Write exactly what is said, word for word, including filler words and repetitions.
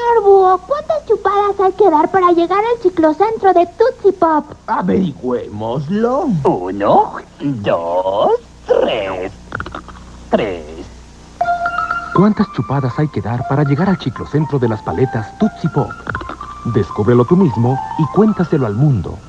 Señor Búho, ¿cuántas chupadas hay que dar para llegar al ciclocentro de Tootsie Pop? Averigüémoslo. Uno, dos, tres. Tres. ¿Cuántas chupadas hay que dar para llegar al ciclocentro de las paletas Tootsie Pop? Descúbrelo tú mismo y cuéntaselo al mundo.